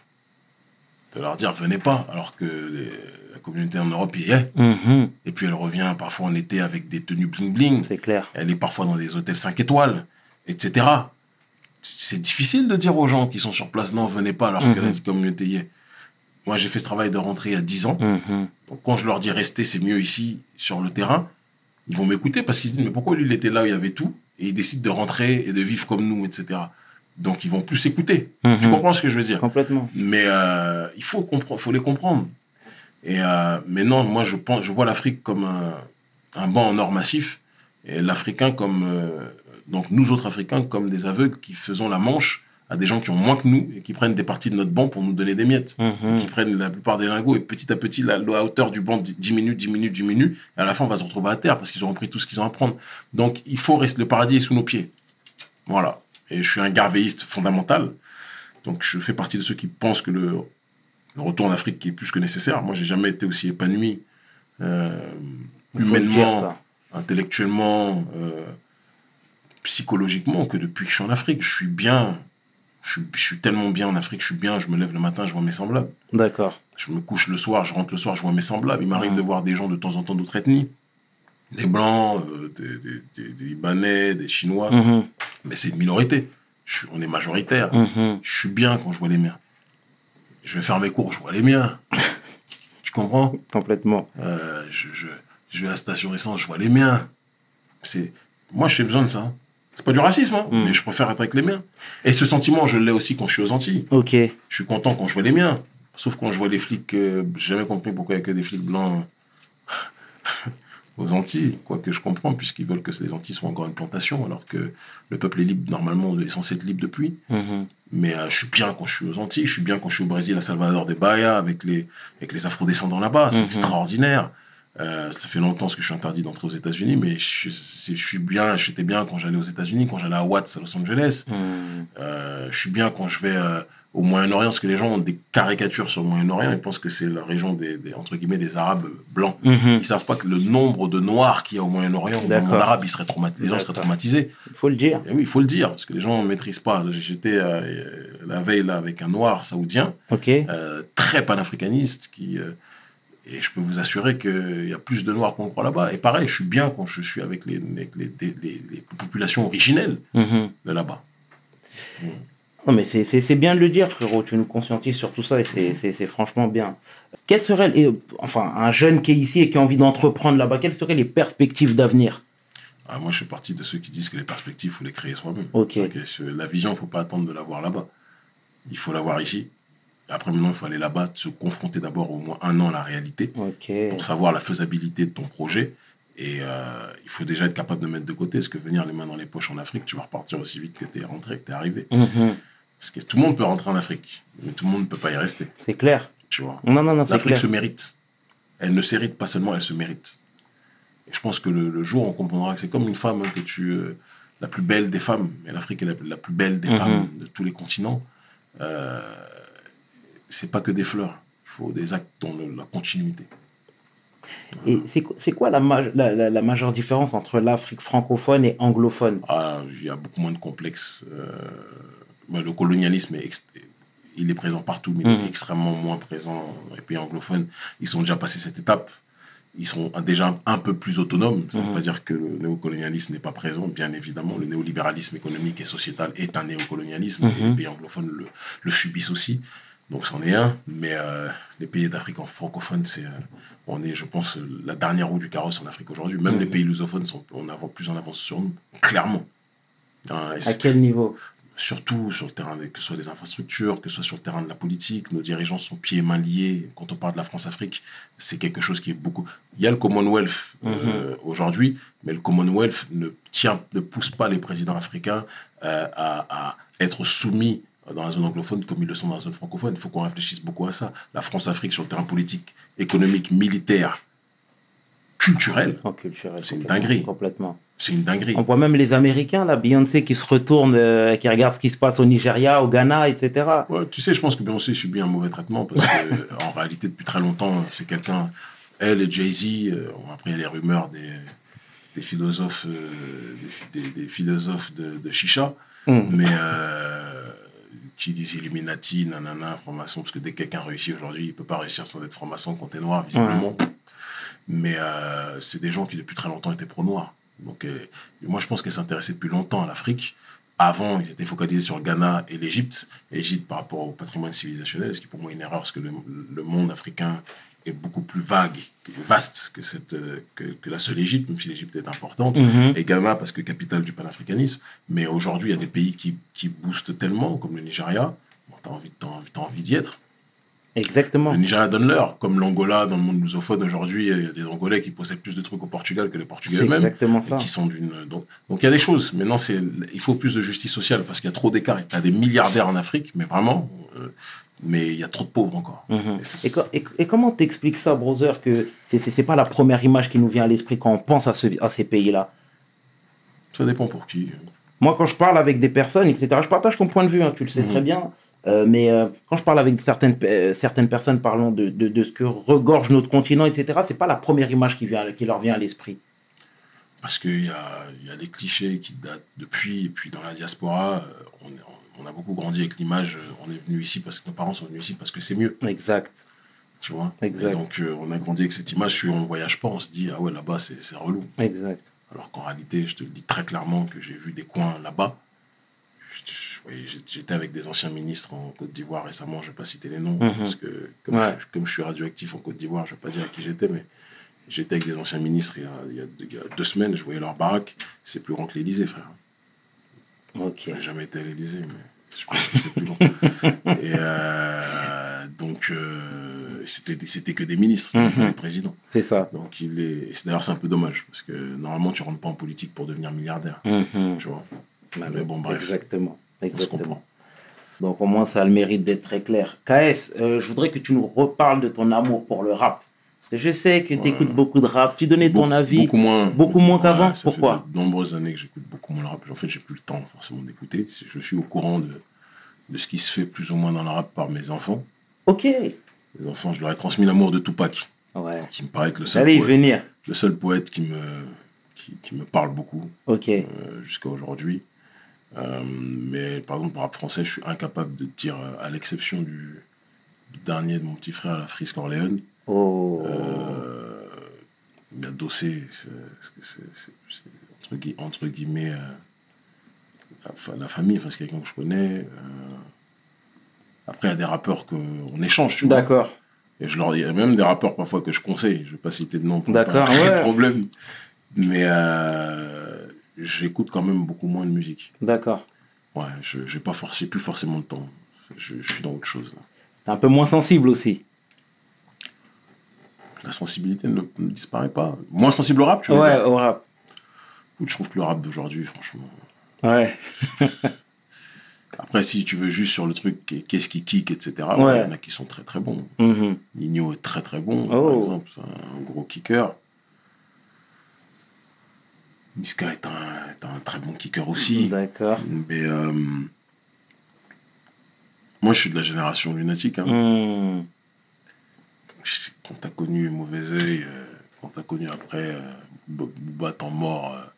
de leur dire venez pas, alors que les- la communauté en Europe y est. Mhm. Et puis elle revient parfois en été avec des tenues bling-bling. C'est clair. Elle est parfois dans des hôtels cinq étoiles, et cetera. C'est difficile de dire aux gens qui sont sur place non, venez pas, alors Mhm. que la communauté y est. Moi, j'ai fait ce travail de rentrée il y a dix ans. Mhm. Donc, quand je leur dis restez, c'est mieux ici, sur le terrain, ils vont m'écouter parce qu'ils se disent mais pourquoi lui, il était là où il y avait tout et il décide de rentrer et de vivre comme nous, et cetera. Donc, ils vont plus écouter. Mhm. Tu comprends ce que je veux dire? Complètement. Mais euh, il faut, compre- faut les comprendre. Et, euh, mais non, moi, je, pense, je vois l'Afrique comme un, un banc en or massif et l'Africain comme... euh, donc, nous autres Africains, comme des aveugles qui faisons la manche à des gens qui ont moins que nous et qui prennent des parties de notre banc pour nous donner des miettes. Mhm. Qui prennent la plupart des lingots et petit à petit, la, la hauteur du banc di- diminue, diminue, diminue. Et à la fin, on va se retrouver à terre parce qu'ils auront pris tout ce qu'ils ont à prendre. Donc, il faut rester... Le paradis est sous nos pieds. Voilà. Et je suis un garvéiste fondamental. Donc, je fais partie de ceux qui pensent que le, le retour en Afrique est plus que nécessaire. Moi, j'ai jamais été aussi épanoui euh, Il faut le dire, humainement, ça. intellectuellement, euh, psychologiquement que depuis que je suis en Afrique. Je suis bien. Je suis, je suis tellement bien en Afrique. Je suis bien. Je me lève le matin, je vois mes semblables. D'accord. Je me couche le soir, je rentre le soir, je vois mes semblables. Il m'arrive Mhm. de voir des gens de temps en temps d'autres ethnies. Des Blancs, euh, des, des, des, des Libanais, des Chinois. Mhm. Mais c'est une minorité. Je suis- on est majoritaire. Mhm. Je suis bien quand je vois les miens. Je vais faire mes cours, je vois les miens. Tu comprends? Complètement. Euh, je, je, je vais à la station essence, je vois les miens. C'est... Moi, j'ai besoin de ça. C'est pas du racisme, hein, Mm. mais je préfère être avec les miens. Et ce sentiment, je l'ai aussi quand je suis aux Antilles. Ok. Je suis content quand je vois les miens. Sauf quand je vois les flics, euh, j'ai jamais compris pourquoi il n'y a que des flics blancs aux Antilles. Quoique je comprends, puisqu'ils veulent que les Antilles soient encore une plantation, alors que le peuple est libre, normalement, est censé être libre depuis. Mhm. Mais euh, je suis bien quand je suis aux Antilles, je suis bien quand je suis au Brésil, à Salvador de Bahia, avec les, avec les afro-descendants là-bas. C'est Mhm. extraordinaire. Euh, ça fait longtemps que je suis interdit d'entrer aux États-Unis, mais je, je suis bien, j'étais bien quand j'allais aux États-Unis, quand j'allais à Watts, à Los Angeles. Mhm. Euh, je suis bien quand je vais euh, au Moyen-Orient, parce que les gens ont des caricatures sur le Moyen-Orient, ils pensent que c'est la région des, des, entre guillemets, des Arabes blancs. Mhm. Ils savent pas que le nombre de Noirs qu'il y a au Moyen-Orient, au monde D'accord. arabe, ils seraient traumat- les gens seraient D'accord. traumatisés. Il faut le dire. Et oui, il faut le dire, parce que les gens ne maîtrisent pas. J'étais euh, la veille là avec un Noir saoudien, Ok. euh, très panafricaniste, qui, euh, et je peux vous assurer qu'il y a plus de Noirs qu'on croit là-bas. Et pareil, je suis bien quand je suis avec les, avec les, les, les- les populations originelles Mhm. de là-bas. Non, mais c'est- c'est c'est bien de le dire, frérot. Tu nous conscientises sur tout ça et c'est- c'est c'est franchement bien. Quelles seraient, et, enfin, un jeune qui est ici et qui a envie d'entreprendre là-bas, quelles seraient les perspectives d'avenir? Ah, moi, je fais partie de ceux qui disent que les perspectives, il faut les créer soi-même. Ok. C'est-à-dire que ce- La vision, il ne faut pas attendre de l'avoir là-bas. Il faut l'avoir ici. Après, maintenant, il faut aller là-bas, se confronter d'abord au moins un an à la réalité Ok. pour savoir la faisabilité de ton projet. Et euh, il faut déjà être capable de mettre de côté. Parce que venir les mains dans les poches en Afrique, tu vas repartir aussi vite que tu es rentré, que tu es arrivé. Mhm. Parce que tout le monde peut rentrer en Afrique, mais tout le monde ne peut pas y rester. C'est clair. Tu vois. Non, non, non, c'est L'Afrique clair. se mérite. Elle ne s'hérite pas seulement, elle se mérite. Et je pense que le, le jour où on comprendra que c'est comme une femme, hein, que tu, euh, la plus belle des femmes, et l'Afrique est la, la plus belle des Mhm. femmes de tous les continents, euh, c'est pas que des fleurs. Il faut des actes dans le- la continuité. Et c'est quoi- c'est quoi la, maj- la, la, la majeure différence entre l'Afrique francophone et anglophone? Ah, il y a beaucoup moins de complexes. Euh, ouais, le colonialisme, est ex- il est présent partout, mais il Mhm. est extrêmement moins présent dans les pays anglophones. Ils sont déjà passés cette étape. Ils sont déjà un peu plus autonomes. Ça ne veut Mhm. pas dire que le néocolonialisme n'est pas présent. Bien évidemment, le néolibéralisme économique et sociétal est un néocolonialisme. Mhm. Et les pays anglophones le, le subissent aussi. Donc, c'en est un. Mais euh, les pays d'Afrique en francophone, c'est, euh, on est, je pense, la dernière roue du carrosse en Afrique aujourd'hui. Même Mhm. les pays lusophones sont en avant, plus en avance sur nous, clairement. Hein, et À c'est- quel niveau? surtout sur le terrain, des- que ce soit des infrastructures, que ce soit sur le terrain de la politique, nos dirigeants sont pieds et mains liés. Quand on parle de la France-Afrique, c'est quelque chose qui est beaucoup... Il y a le Commonwealth euh, aujourd'hui, mais le Commonwealth ne, tient, ne pousse pas les présidents africains euh, à, à être soumis dans la zone anglophone comme ils le sont dans la zone francophone. Il faut qu'on réfléchisse beaucoup à ça. La France-Afrique sur le terrain politique, économique, militaire, culturel, Oh, culturel, c'est une complètement, dinguerie. Complètement. C'est une dinguerie. On voit même les Américains, là, Beyoncé qui se retourne, euh, qui regarde ce qui se passe au Nigeria, au Ghana, et cetera. Ouais, tu sais, je pense que Beyoncé subit un mauvais traitement parce que en réalité, depuis très longtemps, c'est quelqu'un. Elle et Jay-Z, euh, après il y a les rumeurs des, des philosophes, euh, des, des, des philosophes de, de chicha, Mm. mais euh, qui disent Illuminati, nanana, franc-maçon, parce que dès que quelqu'un réussit aujourd'hui, il peut pas réussir sans être franc-maçon quand t'es noir, visiblement. Ouais. Mais euh, c'est des gens qui depuis très longtemps étaient pro-noirs. Donc euh, moi, je pense qu'elle s'intéressait depuis longtemps à l'Afrique. Avant, ils étaient focalisés sur le Ghana et l'Égypte. L'Égypte par rapport au patrimoine civilisationnel, ce qui pour moi est une erreur, parce que le, le monde africain est beaucoup plus vague, vaste que, cette, que, que la seule Égypte, même si l'Égypte est importante. Mhm. Et Ghana, parce que capitale du panafricanisme. Mais aujourd'hui, il y a des pays qui, qui boostent tellement, comme le Nigeria. Bon, t'as envie, t'as envie, t'as envie d'y être. Exactement. Le Nigeria donne l'heure, comme l'Angola dans le monde lusophone aujourd'hui, il y a des Angolais qui possèdent plus de trucs au Portugal que les Portugais C'est eux-mêmes. exactement Et ça. qui sont d'une... Donc, donc il y a des choses. Maintenant, c'est... il faut plus de justice sociale parce qu'il y a trop d'écart. Tu as des milliardaires en Afrique, mais vraiment, euh, mais il y a trop de pauvres encore. Mhm. Et ça, Et, co- et- et comment t'expliques ça, brother, que c'est, c'est, c'est pas la première image qui nous vient à l'esprit quand on pense à, ce, à ces pays-là? Ça dépend pour qui. Moi, quand je parle avec des personnes, et cetera, je partage ton point de vue, hein, tu le sais Mhm. très bien. Euh, mais euh, quand je parle avec certaines, euh, certaines personnes parlant de, de, de ce que regorge notre continent, et cetera, c'est pas la première image qui, vient, qui leur vient à l'esprit. Parce qu'il y a, il y a des clichés qui datent depuis. Et puis dans la diaspora, euh, on, est- on a beaucoup grandi avec l'image. euh, On est venu ici parce que nos parents sont venus ici parce que c'est mieux. Exact. Tu vois. Exact. Et donc euh, on a grandi avec cette image. Si on ne voyage pas, on se dit, ah ouais, là-bas, c'est, c'est relou. Exact. Alors qu'en réalité, je te le dis très clairement que j'ai vu des coins là-bas. Je- je- voyais, j'ai- J'étais avec des anciens ministres en Côte d'Ivoire récemment, je ne vais pas citer les noms, Mhm. parce que comme, Ouais. je, comme je suis radioactif en Côte d'Ivoire, je ne vais pas dire à qui j'étais, mais j'étais avec des anciens ministres il y a, il y a deux- il y a deux semaines, je voyais leur baraque, c'est plus grand que l'Élysée, frère. Ok. Je n'ai jamais été à l'Élysée, mais je pense que c'est plus grand. Et euh, donc, euh, c'était, des- c'était que des ministres, c'était Mhm. pas des présidents. C'est ça. Donc, il est... c'est, d'ailleurs, c'est un peu dommage, parce que normalement, tu ne rentres pas en politique pour devenir milliardaire. Mhm. Tu vois. Bah, Mais bon, bref. Exactement. On se Exactement. comprend. Donc au moins ça a le mérite d'être très clair. K S, euh, je voudrais que tu nous reparles de ton amour pour le rap. Parce que je sais que tu écoutes Ouais. beaucoup de rap. Tu donnais ton Be- avis. Beaucoup moins. beaucoup moins qu'avant. Ouais, ça Pourquoi fait de nombreuses années que j'écoute beaucoup moins le rap. En fait, j'ai plus le temps forcément d'écouter. C'est- Je suis au courant de, de ce qui se fait plus ou moins dans le rap par mes enfants. Ok. Les enfants, je leur ai transmis l'amour de Tupac, Ouais. qui me paraît être le seul Allez y poète, venir. le seul poète qui, me, qui, qui me parle beaucoup Ok. euh, jusqu'à aujourd'hui. Euh, mais par exemple, pour rap français, je suis incapable de dire, euh, à l'exception du, du dernier de mon petit frère, la Frisk Orléans. Oh. Euh, il y a Dossé, c'est, c'est, c'est, c'est, entre, gui- entre guillemets, euh, la, fa- la famille, enfin, c'est quelqu'un que je connais. Euh, après, il y a des rappeurs qu'on échange, tu vois. D'accord. Et je leur, il y a même des rappeurs parfois que je conseille. Je ne vais pas citer de nom pour D'accord, pas créer ouais. de problème. Mais euh, j'écoute quand même beaucoup moins de musique. D'accord. Ouais, je n'ai pas forcé, plus forcément le temps. Je, je suis dans autre chose. Là. T'es un peu moins sensible aussi. La sensibilité ne, ne disparaît pas. Moins sensible au rap, tu veux Ouais, dire. au rap. Je trouve que le rap d'aujourd'hui, franchement. Ouais. Après, si tu veux juste sur le truc, qu'est-ce qui kick, et cetera, il Ouais. y en a qui sont très très bons. Mhm. Nino est très très bon, Oh. par exemple, c'est un gros kicker. Niska est un, est un très bon kicker aussi. D'accord. Mais euh, moi, je suis de la génération lunatique. Hein. Hmm. Je- Quand t'as connu Mauvais Oeil, euh, quand t'as connu après euh, Bo- Booba Temps Mort, euh,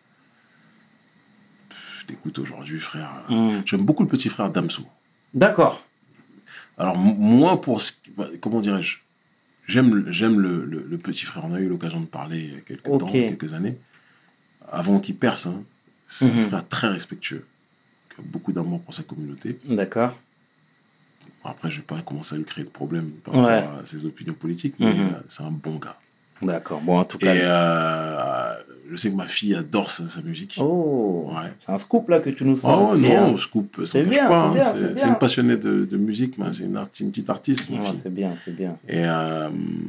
pff, t'écoutes aujourd'hui, frère. Hmm. J'aime beaucoup le petit frère Damso. D'accord. Alors, m- moins pour ce qui- comment dirais-je, j'aime, le- j'aime le, le- le petit frère. On a eu l'occasion de parler il y a quelques Ok. temps, quelques années, avant qu'il perce. Hein. C'est Mhm. un frère très respectueux, qui a beaucoup d'amour pour sa communauté. D'accord. Après, je vais pas commencer à lui créer de problèmes par Ouais. rapport à ses opinions politiques, mais Mhm. euh, c'est un bon gars. D'accord. Bon, en tout Et cas. euh, je sais que ma fille adore sa, sa musique. Oh. Ouais. C'est un scoop là que tu nous sors. Oh aussi, non, hein. scoop, ça C'est n'empêche bien, pas. c'est hein. bien, C'est, c'est c'est bien. une passionnée de, de musique, mais c'est une, art- c'est une petite artiste, ma Ouais, fille. c'est bien, c'est bien. Et, euh,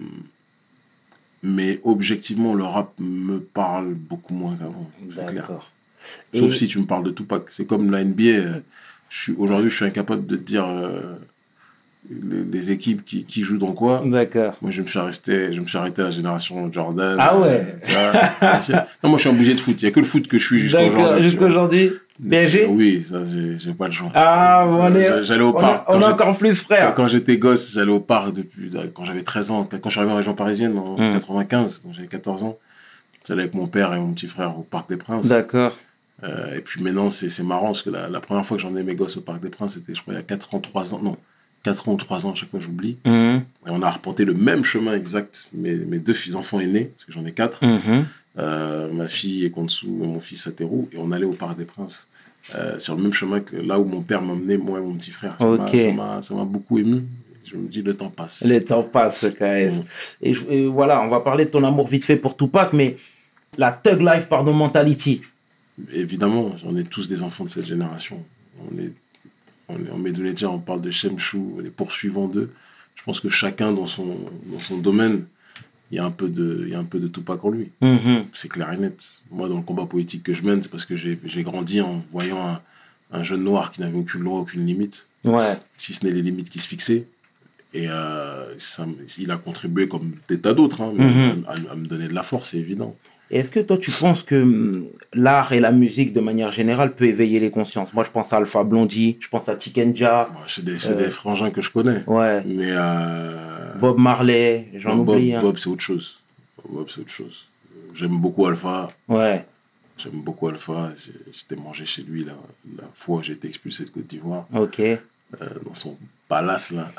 mais objectivement, le rap me parle beaucoup moins qu'avant. C'est clair. D'accord. Sauf Et- si tu me parles de Tupac. C'est comme la N B A. euh, Aujourd'hui, je suis incapable de te dire euh, les, les équipes qui, qui jouent dans quoi. D'accord. Moi, je me suis arrêté, je me suis arrêté à la génération Jordan. Ah ouais. Tu vois, non, moi, je suis obligé de foot. Il n'y a que le foot que je suis jusqu'à aujourd'hui. D'accord, jusqu'à aujourd'hui. P S G? Oui, ça, j'ai, j'ai pas le choix. Ah, on est, j'allais au on parc. est, on est encore plus frères. Quand, quand j'étais gosse, j'allais au parc depuis, quand j'avais treize ans. Quand je suis arrivé en région parisienne en mmh. quatre-vingt-quinze, donc j'avais quatorze ans, j'allais avec mon père et mon petit frère au Parc des Princes. D'accord. Euh, et puis maintenant, c'est, c'est marrant parce que la, la première fois que j'emmenais mes gosses au Parc des Princes, c'était, je crois, il y a quatre ans, trois ans. Non, quatre ans ou trois ans, à chaque fois, j'oublie. Mmh. Et on a reporté le même chemin exact. Mes, mes deux fils enfants aînés, parce que j'en ai quatre. Mmh. Euh, ma fille est Konsu et mon fils Sateru. Et on allait au Parc des Princes. Euh, sur le même chemin que là où mon père m'emmenait, moi et mon petit frère. Ça, okay. m'a, ça, m'a, ça m'a beaucoup ému. Je me dis, le temps passe. Le temps passe, K S. Mmh. Et, et voilà, on va parler de ton amour vite fait pour Tupac, mais la Thug Life, pardon, mentality. Évidemment, on est tous des enfants de cette génération. On est, on est en Medunedja, on parle de Shemshu, les poursuivants d'eux. Je pense que chacun dans son, dans son domaine, il y a un peu de, il y a un peu de Tupac en lui. Mm-hmm. C'est clair et net. Moi, dans le combat politique que je mène, c'est parce que j'ai, j'ai grandi en voyant un, un jeune noir qui n'avait aucune loi, aucune limite. Ouais. Si ce n'est les limites qui se fixaient. Et euh, ça, il a contribué, comme des tas d'autres, hein, mm-hmm. à, à me donner de la force, c'est évident. Et est-ce que toi, tu penses que hum, l'art et la musique, de manière générale, peut éveiller les consciences? Moi, je pense à Alpha Blondy, je pense à Tikenja. Bon, c'est des, c'est euh, des frangins que je connais. Ouais. Mais euh, Bob Marley, j'en non, oublie. Bob, hein. Bob, c'est autre chose. Bob, c'est autre chose. J'aime beaucoup Alpha. Ouais. J'aime beaucoup Alpha. J'étais mangé chez lui la, la fois où j'ai été expulsé de Côte d'Ivoire. Ok. Euh, dans son palace, là.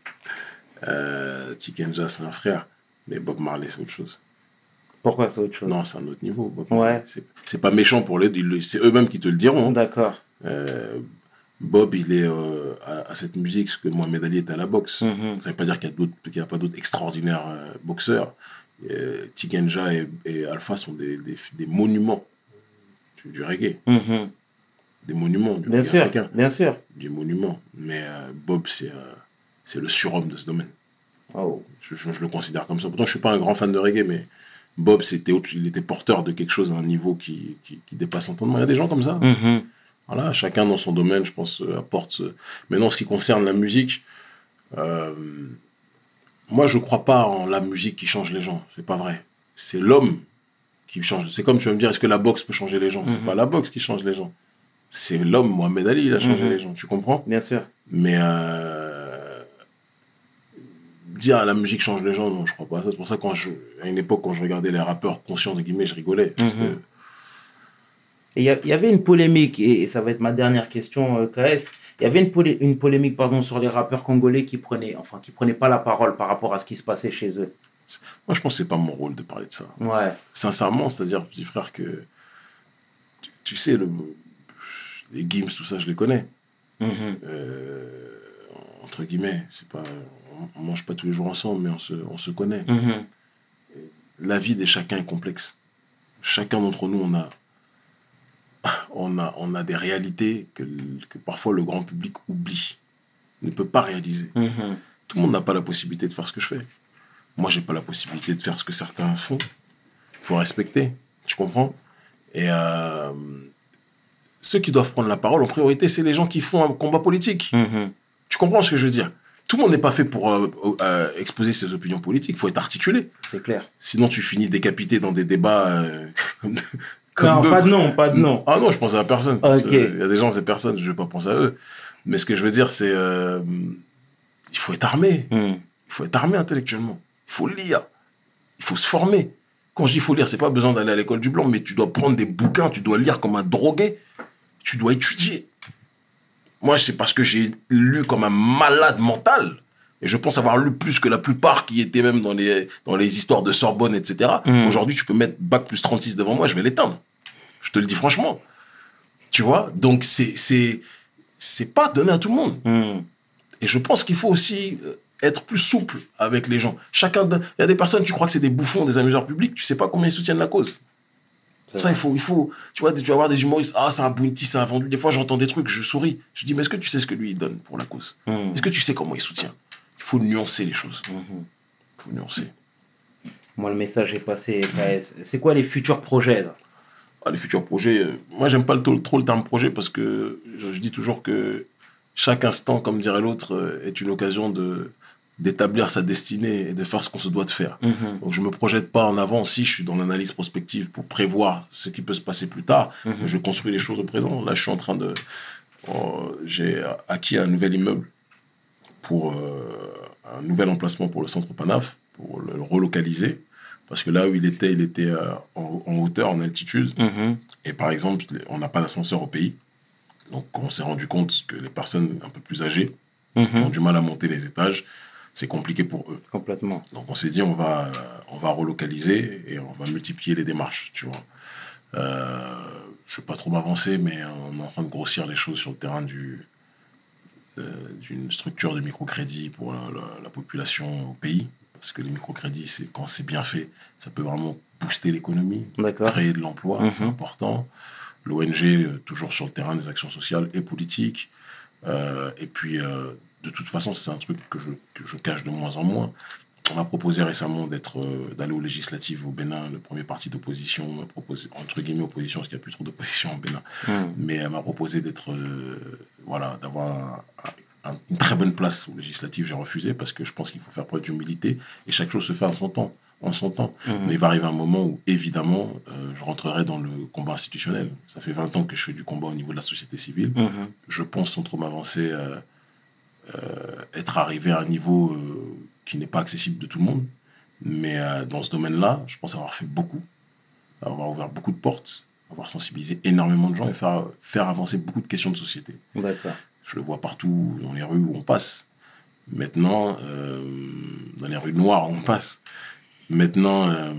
euh, Tikenja, c'est un frère. Mais Bob Marley, c'est autre chose. Pourquoi c'est autre chose? Non, c'est un autre niveau. Bob ouais. C'est, c'est pas méchant pour les... C'est eux-mêmes qui te le diront. D'accord. Euh, Bob, il est euh, à, à cette musique, ce que Mohamed Ali est à la boxe. Mm-hmm. Ça veut pas dire qu'il n'y a, a pas d'autres extraordinaires euh, boxeurs. Euh, Tikenja et, et Alpha sont des, des, des monuments du, du reggae. Mm-hmm. Des monuments du bien reggae sûr, africain. Bien sûr. Des monuments. Mais euh, Bob, c'est, euh, c'est le surhomme de ce domaine. Oh. Je, je, je le considère comme ça. Pourtant, je ne suis pas un grand fan de reggae, mais Bob, c'était, il était porteur de quelque chose à un niveau qui, qui, qui dépasse l'entendement. Il y a des gens comme ça. Mm-hmm. Voilà, chacun dans son domaine, je pense, apporte... Ce... Maintenant, en ce qui concerne la musique, euh, moi, je ne crois pas en la musique qui change les gens. C'est pas vrai. C'est l'homme qui change. C'est comme tu vas me dire, est-ce que la boxe peut changer les gens? Mm-hmm. C'est pas la boxe qui change les gens. C'est l'homme, Mohamed Ali, il a changé mm-hmm. les gens. Tu comprends? Bien sûr. Mais euh, dire la musique change les gens, non, je crois pas. C'est pour ça qu'à une époque, quand je regardais les rappeurs conscients de guillemets, je rigolais. Parce mm-hmm. que il y, y avait une polémique, et ça va être ma dernière question, euh, K S. Il y avait une, polé une polémique pardon, sur les rappeurs congolais qui prenaient, enfin, qui prenaient pas la parole par rapport à ce qui se passait chez eux. Moi, je pense que c'est pas mon rôle de parler de ça. Ouais. Sincèrement, c'est-à-dire, petit frère, que tu, tu sais, le, les Gims, tout ça, je les connais. Mm-hmm. euh, entre guillemets, c'est pas, on, on mange pas tous les jours ensemble, mais on se, on se connaît. Mm-hmm. La vie de chacun est complexe. Chacun d'entre nous, on a On a, on a des réalités que, que parfois le grand public oublie, ne peut pas réaliser. Mm-hmm. Tout le monde n'a pas la possibilité de faire ce que je fais. Moi, j'ai pas la possibilité de faire ce que certains font. Il faut respecter, tu comprends? Et euh, ceux qui doivent prendre la parole, en priorité, c'est les gens qui font un combat politique. Mm-hmm. Tu comprends ce que je veux dire? Tout le monde n'est pas fait pour euh, euh, exposer ses opinions politiques. Il faut être articulé. C'est clair. Sinon, tu finis décapité dans des débats... Euh, Comme non, pas de nom, pas de nom. Ah non, je pense à personne. Okay. Il y a des gens, c'est personne, je ne vais pas penser à eux. Mais ce que je veux dire, c'est... Euh, il faut être armé. Mm. Il faut être armé intellectuellement. Il faut lire. Il faut se former. Quand je dis il faut lire, ce n'est pas besoin d'aller à l'école du blanc, mais tu dois prendre des bouquins, tu dois lire comme un drogué. Tu dois étudier. Moi, c'est parce que j'ai lu comme un malade mental. Et je pense avoir lu plus que la plupart qui étaient même dans les, dans les histoires de Sorbonne, et cetera. Mm. Aujourd'hui, tu peux mettre bac plus trente-six devant moi, je vais l'éteindre. Je te le dis franchement. Tu vois? Donc, c'est, c'est, c'est pas donné à tout le monde. Mm. Et je pense qu'il faut aussi être plus souple avec les gens. Chacun, il y a des personnes, tu crois que c'est des bouffons, des amuseurs publics, tu sais pas combien ils soutiennent la cause. C'est pour ça, il faut, il faut, tu vois, tu vas avoir des humoristes, ah, c'est un bounty, c'est un vendu. Des fois, j'entends des trucs, je souris. Je dis, mais est-ce que tu sais ce que lui, il donne pour la cause? Mm. Est-ce que tu sais comment il soutient? Il faut nuancer les choses. Il mm-hmm. faut nuancer. Moi, le message est passé, K S. C'est quoi les futurs projets là? les futurs projets, euh, moi, j'aime pas le, trop le terme projet parce que je, je dis toujours que chaque instant, comme dirait l'autre, euh, est une occasion de, d'établir sa destinée et de faire ce qu'on se doit de faire. Mm-hmm. Donc, je me projette pas en avant. Si je suis dans l'analyse prospective pour prévoir ce qui peut se passer plus tard, mm-hmm. je construis les choses au présent. Là, je suis en train de... Euh, j'ai acquis un nouvel immeuble pour euh, un nouvel emplacement pour le centre Panaf, pour le relocaliser. Parce que là où il était, il était euh, en, en hauteur, en altitude. Mm-hmm. Et par exemple, on n'a pas d'ascenseur au pays. Donc, on s'est rendu compte que les personnes un peu plus âgées mm-hmm. qui ont du mal à monter les étages, c'est compliqué pour eux. Complètement. Donc, on s'est dit, on va, euh, on va relocaliser et on va multiplier les démarches, tu vois. Euh, je ne vais pas trop m'avancer, mais on est en train de grossir les choses sur le terrain du, euh, d'une structure de microcrédit pour la, la, la population au pays. Parce que les microcrédits, c'est, quand c'est bien fait, ça peut vraiment booster l'économie, D'accord. créer de l'emploi, mmh. c'est important. L'O N G, euh, toujours sur le terrain des actions sociales et politiques. Euh, et puis, euh, de toute façon, c'est un truc que je, que je cache de moins en moins. On m'a proposé récemment d'être, euh, d'aller aux législatives au Bénin. Le premier parti d'opposition m'a proposé, entre guillemets, opposition, parce qu'il n'y a plus trop d'opposition au Bénin. Mmh. Mais elle m'a proposé d'être, euh, voilà, d'avoir un, un, une très bonne place aux législatives. J'ai refusé parce que je pense qu'il faut faire preuve d'humilité et chaque chose se fait en son temps. En son temps. Mmh. Mais il va arriver un moment où, évidemment, euh, je rentrerai dans le combat institutionnel. Ça fait vingt ans que je fais du combat au niveau de la société civile. Mmh. Je pense, sans trop m'avancer, euh, euh, être arrivé à un niveau euh, qui n'est pas accessible de tout le monde. Mais euh, dans ce domaine-là, je pense avoir fait beaucoup, avoir ouvert beaucoup de portes, avoir sensibilisé énormément de gens et faire, faire avancer beaucoup de questions de société. D'accord. Je le vois partout dans les rues où on passe. Maintenant, euh, dans les rues noires où on passe. Maintenant, euh,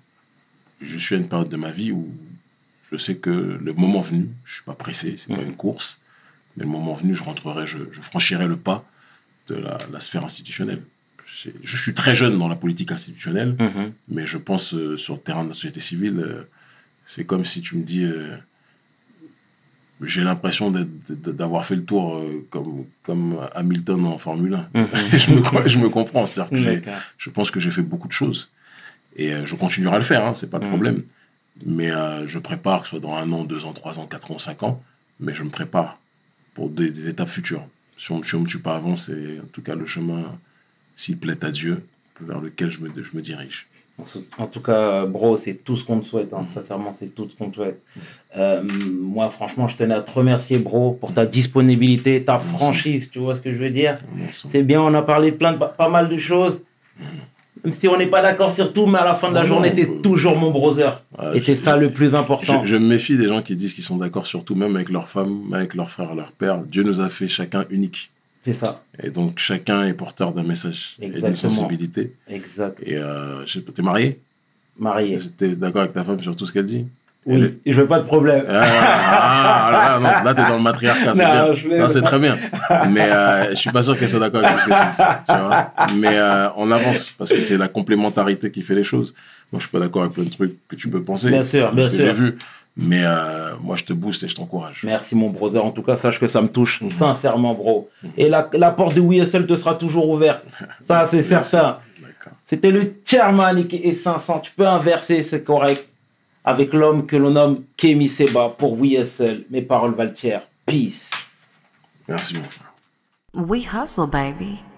je suis à une période de ma vie où je sais que le moment venu, je ne suis pas pressé, ce n'est mmh. pas une course, mais le moment venu, je rentrerai, je, je franchirai le pas de la, la sphère institutionnelle. Je, je suis très jeune dans la politique institutionnelle, mmh. mais je pense euh, sur le terrain de la société civile, euh, c'est comme si tu me dis, euh, j'ai l'impression d'avoir fait le tour euh, comme, comme Hamilton en Formule un. Mmh. je, me, je me comprends, c'est-à-dire que j'ai, je pense que j'ai fait beaucoup de choses. Et euh, je continuerai à le faire, hein, c'est pas le mmh. problème. Mais euh, je prépare, que ce soit dans un an, deux ans, trois ans, quatre ans, cinq ans, mais je me prépare pour des, des étapes futures. Si on ne me tue pas avant, c'est en tout cas le chemin, s'il plaît à Dieu, vers lequel je me, je me dirige. En tout cas, bro, c'est tout ce qu'on te souhaite. Hein. Mmh. Sincèrement, c'est tout ce qu'on te souhaite. Euh, moi, franchement, je tenais à te remercier, bro, pour ta disponibilité, ta franchise. Tu vois ce que je veux dire? Merci. C'est bien, on a parlé plein de, pas mal de choses. Mmh. Même si on n'est pas d'accord sur tout, mais à la fin de la non, journée, t'es euh... toujours mon brother. Ouais, et c'est ça le plus important. Je, je me méfie des gens qui disent qu'ils sont d'accord sur tout, même avec leur femme, même avec leur frère, leur père. Dieu nous a fait chacun unique. C'est ça. Et donc, chacun est porteur d'un message Exactement. Et d'une sensibilité. Exact. Et euh, t'es marié? Marié. T'es d'accord avec ta femme sur tout ce qu'elle dit? Oui, est... je veux pas de problème. Ah, ah, là, non, là, t'es dans le matriarcat, c'est non, bien. Non, c'est très bien. Mais euh, je suis pas sûr qu'elle soit d'accord avec ce que tu dis. Tu vois, mais euh, on avance, parce que c'est la complémentarité qui fait les choses. Moi, je suis pas d'accord avec plein de trucs que tu peux penser. Bien sûr, bien sûr. Que j'ai vu. Mais euh, moi, je te booste et je t'encourage. Merci, mon brother. En tout cas, sache que ça me touche. Mm-hmm. Sincèrement, bro. Mm-hmm. Et la, la porte de We Hustle te sera toujours ouverte. Ça, c'est certain. C'était le chairman et cinq cents. Tu peux inverser, c'est correct. Avec l'homme que l'on nomme Kémy Seba pour We Hustle. Mes paroles valent tiers. Peace. Merci, mon frère. We hustle, baby.